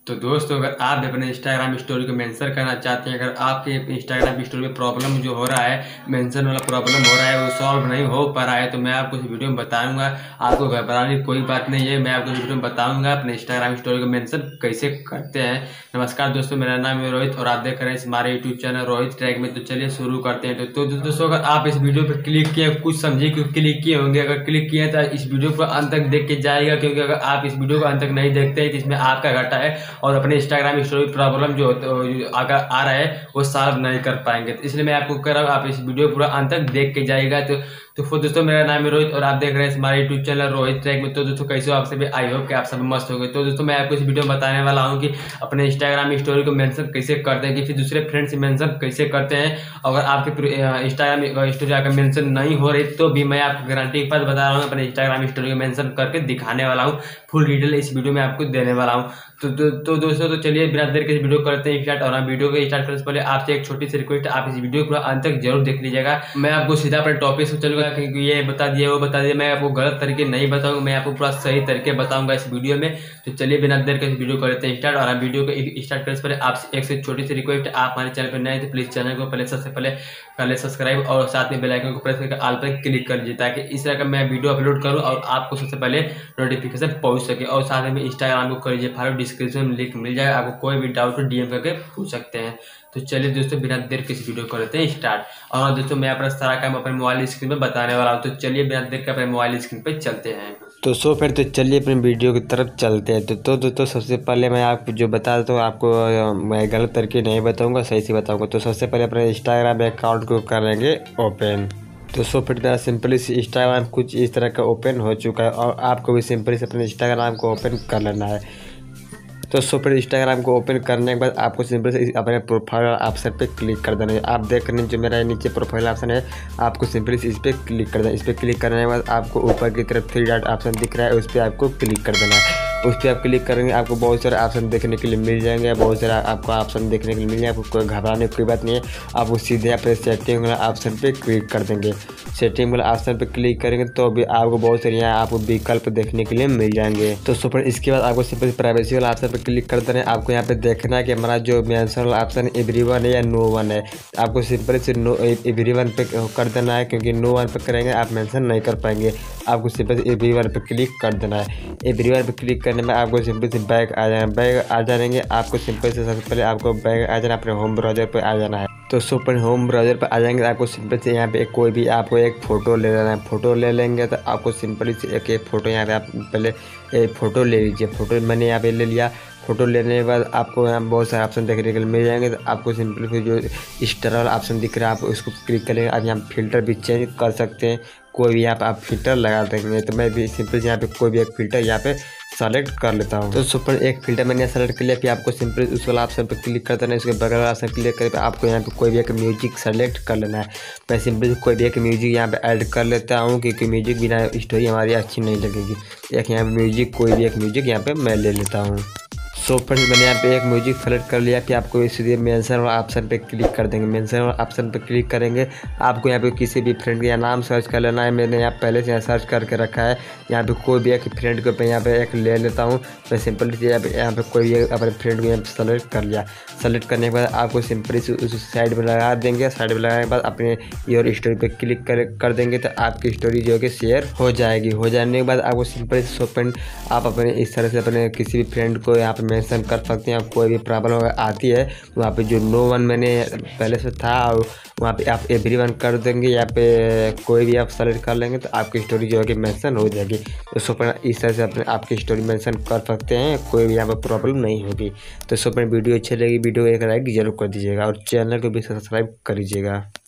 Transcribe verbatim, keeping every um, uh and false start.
तो दोस्तों, अगर आप भी अपने इंस्टाग्राम स्टोरी को मेंशन करना चाहते हैं, अगर आपके इंस्टाग्राम स्टोरी में प्रॉब्लम जो हो रहा है, मेंशन वाला प्रॉब्लम हो रहा है, वो सॉल्व नहीं हो पा रहा है, तो मैं आपको इस वीडियो में बताऊंगा। आपको घबराने की कोई बात नहीं है, मैं आपको इस वीडियो में बताऊंगा अपने इंस्टाग्राम स्टोरी को मेंशन कैसे करते हैं। नमस्कार दोस्तों, मेरा नाम है रोहित और आप देख रहे हैं हमारे यूट्यूब चैनल रोहित ट्रैक में। तो चलिए शुरू करते हैं। तो, तो दोस्तों, अगर आप इस वीडियो पर क्लिक किए, कुछ समझे क्यों क्लिक किए होंगे, अगर क्लिक किए तो इस वीडियो को अंत तक देख के जाएगा, क्योंकि अगर आप इस वीडियो को अंत तक नहीं देखते हैं तो इसमें आपका घाटा है और अपने इंस्टाग्राम स्टोरी प्रॉब्लम जो अगर आ रहा है वो सॉल्व नहीं कर पाएंगे। तो इसलिए मैं आपको कह रहा हूँ, आप इस वीडियो पूरा अंत तक देख के जाइएगा। तो तो फिर दोस्तों, मेरा नाम है रोहित और आप देख रहे हैं हमारे यूट्यूब चैनल रोहित ट्रैक में। तो दोस्तों, कैसे हो आप सभी? आई होप कि आप सब मस्त हो गए। तो दोस्तों, मैं आपको इस वीडियो में बताने वाला हूँ कि अपने इंस्टाग्राम स्टोरी को मेंशन कैसे करते हैं, कि फिर दूसरे फ्रेंड से मेंशन कैसे करते हैं। अगर आपके इंस्टाग्राम स्टोरी अगर मेंशन नहीं हो रही तो भी मैं आपको गारंटी के पास बता रहा हूँ, अपने इंस्टाग्राम स्टोरी को मेंशन करके दिखाने वाला हूँ। फुल डिटेल इस वीडियो में आपको देने वाला हूँ। तो, तो, तो दोस्तों, तो चलिए बिना देर के वीडियो करते हैं स्टार्ट। और हम वीडियो को स्टार्ट करने से पहले आपसे एक छोटी सी रिक्वेस्ट, आप इस वीडियो को अंत तक जरूर देख लीजिएगा। मैं आपको सीधा अपने टॉपिक से चलूंगा, क्योंकि ये बता दिया वो बता दिया, मैं आपको गलत तरीके नहीं बताऊंगा, मैं आपको पूरा सही तरीके बताऊंगा इस वीडियो में। तो चलिए बिना देर के वीडियो करते हैं स्टार्ट। और हम वीडियो को स्टार्ट करने से पहले आपसे एक से छोटी सी रिक्वेस्ट, आप हमारे चैनल पर नए तो प्लीज चैनल को पहले सबसे पहले कर ले सब्सक्राइब और साथ में बेल आइकन को प्रेस करके ऑल पर क्लिक कर लीजिए, ताकि इस तरह का मैं वीडियो अपलोड करूं और आपको सबसे पहले नोटिफिकेशन पहुंच सके। और साथ में इंस्टाग्राम को कर लीजिए फॉलो, डिस्क्रिप्शन में लिंक मिल जाएगा, आपको कोई भी डाउट हो डीएम करके पूछ सकते हैं। तो चलिए दोस्तों, बिना देर के इस वीडियो करते हैं स्टार्ट। और दोस्तों, मैं अपना सारा काम अपने मोबाइल स्क्रीन पे बताने वाला हूँ। तो चलिए बिना देर के अपने मोबाइल स्क्रीन पे चलते हैं। तो सो फिर तो चलिए अपने वीडियो की तरफ चलते हैं। तो तो दोस्तों, सबसे पहले मैं आपको जो बता देता हूँ, आपको मैं गलत तरीके नहीं बताऊंगा, सही से बताऊंगा। तो सबसे पहले अपने इंस्टाग्राम अकाउंट को करेंगे ओपन। तो सो फिर मेरा सिंपली से इंस्टाग्राम कुछ इस तरह का ओपन हो चुका है और आपको भी सिंपली से अपने इंस्टाग्राम को ओपन कर लेना है। तो सो फिर इंस्टाग्राम को ओपन करने के बाद आपको सिंपल से अपने प्रोफाइल ऑप्शन पे क्लिक कर देना है। आप देख रहे हैं जो मेरा नीचे प्रोफाइल ऑप्शन है, आपको सिंपली से इस पर क्लिक कर देना है। इस पर क्लिक करने के बाद आपको ऊपर की तरफ थ्री डॉट ऑप्शन दिख रहा है, उस पर आपको क्लिक कर देना है। उस पर आप क्लिक करेंगे, आपको बहुत सारे ऑप्शन देखने के लिए मिल जाएंगे, बहुत सारा आपको ऑप्शन देखने के लिए मिल जाएंगे। आपको कोई घबराने की कोई बात नहीं है, आपको सीधे अपने सेटिंग वाला ऑप्शन पे क्लिक कर देंगे। सेटिंग वाला ऑप्शन पे क्लिक करेंगे तो भी आपको बहुत सारे यहाँ आपको विकल्प देखने के लिए मिल जाएंगे। तो सुपर इसके बाद आपको सिंपल प्राइवेसी वाला ऑप्शन पे क्लिक कर देना है। आपको यहाँ पे देखना है कि हमारा जो मेंशन वाला ऑप्शन एवरीवन है या नो वन है। आपको सिंपल से नो एवरीवन पे कर देना है, क्योंकि नो वन पे करेंगे आप मेंशन नहीं कर पाएंगे। आपको सिंपल से एवरीवन पे क्लिक कर देना है। एवरीवन पे क्लिक करने में आपको सिंपल से बैक आ जाना बैक आ जाएंगे। आपको सिंपल से सबसे पहले आपको बैक आ जाना, अपने होम ब्राउजर पे आ जाना है। तो सुपर होम ब्राउजर पर आ जाएंगे, आपको सिंपल से यहाँ पे कोई भी आपको एक फ़ोटो ले लेना है। फ़ोटो ले लेंगे तो आपको सिंपली से एक एक फ़ोटो यहाँ पे आप पहले एक फ़ोटो ले लीजिए। फ़ोटो मैंने यहाँ पे ले लिया। फ़ोटो लेने के बाद आपको यहाँ बहुत सारे ऑप्शन देखने के लिए मिल जाएंगे। तो आपको सिंपली फिर जो स्टार वाला ऑप्शन दिख रहा है, आप उसको क्लिक करेंगे। आप यहाँ फिल्टर भी चेंज कर सकते हैं, कोई भी यहाँ पे आप फिल्टर लगा देंगे। तो मैं भी सिंपल यहाँ पे कोई भी एक फिल्टर यहाँ पे सेलेक्ट कर लेता हूँ। तो सुपर एक फिल्टर मैंने सेलेक्ट कर लिया, फिर आपको सिंपल उस वाला ऑप्शन पर क्लिक कर देना है। उसके बगल वाला ऑप्शन क्लिक करके आपको यहाँ पे कोई भी एक म्यूजिक सेलेक्ट कर लेना है। मैं सिंपल कोई भी एक म्यूजिक यहाँ पे ऐड कर लेता हूँ, क्योंकि म्यूजिक बिना स्टोरी हमारी अच्छी नहीं लगेगी। एक यहाँ पे म्यूजिक कोई भी एक म्यूजिक यहाँ पे मैं ले लेता हूँ। सो फ्रेंड्स, मैंने यहाँ पे एक म्यूजिक सेलेक्ट कर लिया। फिर आपको इसलिए मेंशन वाला ऑप्शन पे क्लिक कर देंगे। मेंशन वाला ऑप्शन पे क्लिक करेंगे, आपको यहाँ पे किसी भी फ्रेंड का नाम सर्च कर लेना है। मैंने यहाँ पहले से यहाँ सर्च करके रखा है। यहाँ पे कोई भी एक फ्रेंड को पे यहाँ पे एक ले लेता हूँ। मैं सिंपल यहाँ पे यहाँ पे कोई भी अपने फ्रेंड को यहाँ पे सेलेक्ट कर लिया। सेलेक्ट करने के बाद आपको सिंपली उस साइड में लगा देंगे। साइड में लगाने के बाद अपने योर स्टोरी पे क्लिक कर कर देंगे, तो आपकी स्टोरी जो है कि शेयर हो जाएगी। हो जाने के बाद आपको सिंपल सो फ्रेंड आप अपने इस तरह से अपने किसी भी फ्रेंड को यहाँ पे मेंशन कर सकते हैं। कोई भी प्रॉब्लम आती है वहाँ पे जो नो वन मैंने पहले से था, और वहाँ पे आप एवरीवन कर देंगे। यहाँ पे कोई भी आप सेलेक्ट कर लेंगे तो आपकी स्टोरी जो है कि मेंशन हो जाएगी। तो सो फ्रेंड इस तरह से अपने आपकी स्टोरी मेंशन कर सकते हैं, कोई भी यहाँ पे प्रॉब्लम नहीं होगी। तो सो फ्रेंड वीडियो अच्छी लगी, वीडियो एक लाइक जरूर कर दीजिएगा और चैनल को भी सब्सक्राइब कर लीजिएगा।